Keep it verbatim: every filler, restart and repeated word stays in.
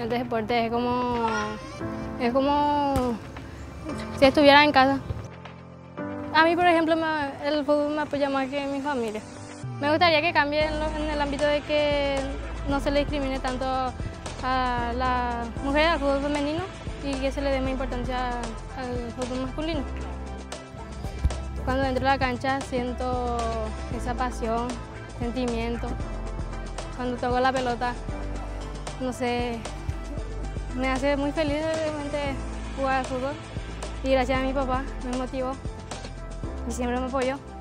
diferentes deportes, es como, es como si estuviera en casa. A mí, por ejemplo, me, el fútbol me apoya más que mi familia. Me gustaría que cambie en, lo, en el ámbito de que no se le discrimine tanto a las mujeres al fútbol femenino y que se le dé más importancia al fútbol masculino. Cuando entro a la cancha siento esa pasión, sentimiento. Cuando toco la pelota, no sé, me hace muy feliz realmente jugar al fútbol y gracias a mi papá me motivó y siempre me apoyó.